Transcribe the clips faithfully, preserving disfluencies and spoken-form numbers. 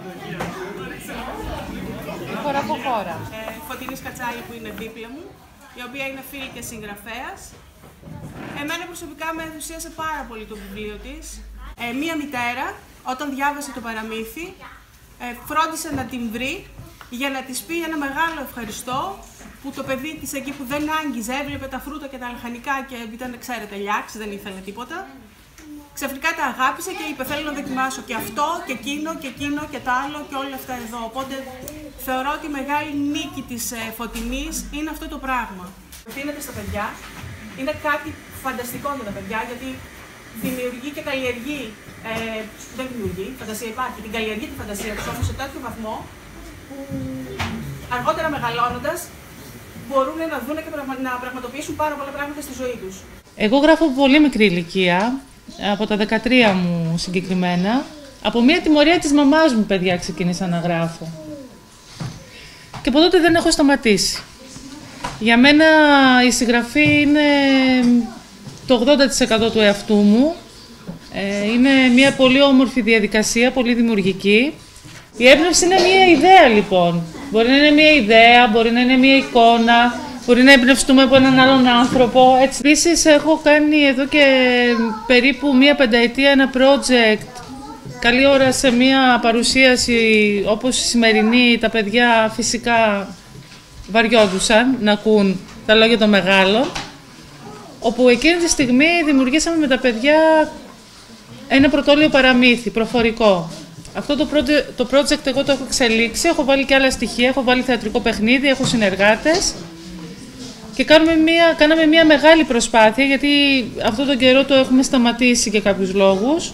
Χώρα από χώρα. Ε, Φωτεινή Σκατσάλη που είναι δίπλα μου, η οποία είναι φίλη και συγγραφέας. Εμένα προσωπικά με ενθουσίασε πάρα πολύ το βιβλίο της. Ε, μία μητέρα, όταν διάβασε το παραμύθι, ε, φρόντισε να την βρει για να της πει ένα μεγάλο ευχαριστώ που το παιδί της εκεί που δεν άγγιζε, έβλεπε τα φρούτα και τα λαχανικά και ήταν, ξέρετε, λιάξ, δεν ήθελε τίποτα. Ξαφνικά τα αγάπησε και είπε: θέλω να δοκιμάσω και αυτό και εκείνο και εκείνο και το άλλο και όλα αυτά εδώ. Οπότε θεωρώ ότι η μεγάλη νίκη της ε, Φωτεινής είναι αυτό το πράγμα. Δίνεται στα παιδιά, είναι κάτι φανταστικό για τα παιδιά γιατί δημιουργεί και καλλιεργεί. Ε, δεν δημιουργεί, φαντασία υπάρχει, την καλλιεργεί τη φαντασία τους όμως σε τέτοιο βαθμό που αργότερα μεγαλώνοντας μπορούν να δουν και να πραγματοποιήσουν πάρα πολλά πράγματα στη ζωή τους. Εγώ γράφω από πολύ μικρή ηλικία, από τα δεκατρία μου συγκεκριμένα. Από μια τιμωρία της μαμάς μου, παιδιά, ξεκίνησα να γράφω. Και από τότε δεν έχω σταματήσει. Για μένα η συγγραφή είναι το ογδόντα τοις εκατό του εαυτού μου. Είναι μια πολύ όμορφη διαδικασία, πολύ δημιουργική. Η έμπνευση είναι μια ιδέα, λοιπόν. Μπορεί να είναι μια ιδέα, μπορεί να είναι μια εικόνα, μπορεί να εμπνευστούμε από έναν άλλον άνθρωπο. Έτσι. Επίσης, έχω κάνει εδώ και περίπου μία πενταετία ένα project. Καλή ώρα σε μία παρουσίαση όπως η σημερινή, τα παιδιά φυσικά βαριόντουσαν να ακούν τα λόγια των μεγάλων. Όπου εκείνη τη στιγμή δημιουργήσαμε με τα παιδιά ένα πρωτόλιο παραμύθι, προφορικό. Αυτό το project, το project εγώ το έχω εξελίξει, έχω βάλει και άλλα στοιχεία, έχω βάλει θεατρικό παιχνίδι, έχω συνεργάτες και κάνουμε μια, κάναμε μια μεγάλη προσπάθεια, γιατί αυτόν τον καιρό το έχουμε σταματήσει για κάποιους λόγους,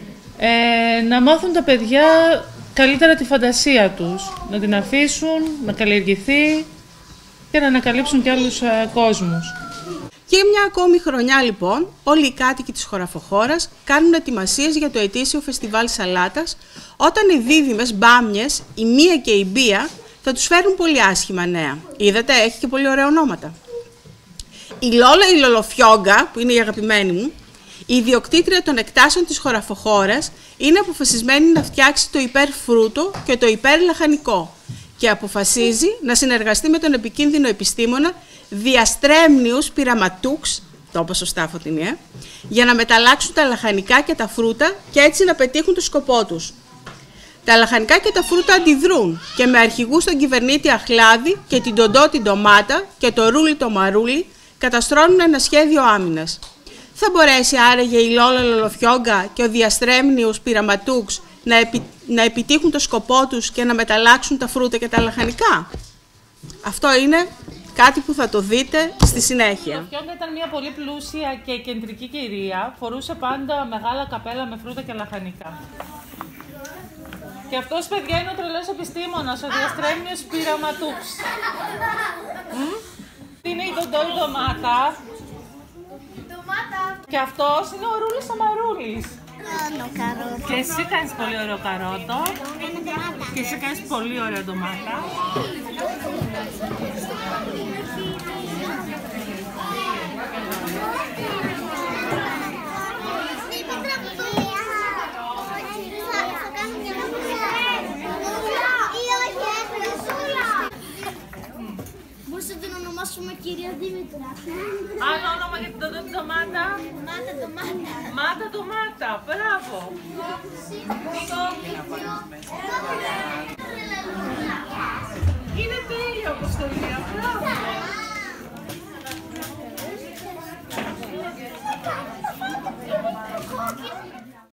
ε, να μάθουν τα παιδιά καλύτερα τη φαντασία τους, να την αφήσουν, να καλλιεργηθεί και να ανακαλύψουν και άλλους ε, κόσμους. Και μια ακόμη χρονιά λοιπόν, όλοι οι κάτοικοι της χωραφοχώρας κάνουν ετοιμασίες για το ετήσιο φεστιβάλ σαλάτας, όταν οι δίδυμες μπάμιες, η Μία και η Μπία, θα τους φέρουν πολύ άσχημα νέα. Είδατε, έχει και πολύ ωραία ονόματα. Η Λόλα η Λολοφιόγκα, που είναι η αγαπημένη μου, η ιδιοκτήτρια των εκτάσεων της χωραφοχώρας, είναι αποφασισμένη να φτιάξει το υπερφρούτο και το υπερλαχανικό και αποφασίζει να συνεργαστεί με τον επικίνδυνο επιστήμονα Διαστρέμνιους πειραματούξ, το είπα σωστά Φωτεινή, ε, για να μεταλλάξουν τα λαχανικά και τα φρούτα και έτσι να πετύχουν το σκοπό τους. Τα λαχανικά και τα φρούτα αντιδρούν και με αρχηγούς τον κυβερνήτη Αχλάδη και την Τοντό την Ντομάτα και το Ρούλι το Μαρούλι καταστρώνουν ένα σχέδιο άμυνας. Θα μπορέσει άραγε η Λόλα Λολοφιόγκα και ο Διαστρέμνιους πειραματούξ να, επι... να επιτύχουν το σκοπό τους και να μεταλλάξουν τα φρούτα και τα λαχανικά? Αυτό είναι κάτι που θα το δείτε στη συνέχεια. Η Λολοφιόγκα ήταν μια πολύ πλούσια και κεντρική κυρία. Φορούσε πάντα μεγάλα καπέλα με φρούτα και λαχανικά. Και αυτός, παιδιά, είναι ο τρελός επιστήμονας, ο Διαστρέμνιος πειραματούξ. Είναι η Ντοντό η Ντομάτα. Και αυτός είναι ο Ρούλης ο Μαρούλης. Και εσύ κάνεις πολύ ωραίο καρότο. Και εσύ κάνεις πολύ ωραία ντομάτα. Μπορείς να την ονομάσουμε κυρία Δήμητρα. Άλλο όνομα για την Ντοντό την Ντομάτα. Μάτα ντομάτα. Μάτα ντομάτα, μπράβο. Είναι τέλειο, Αποστολία, μπράβο.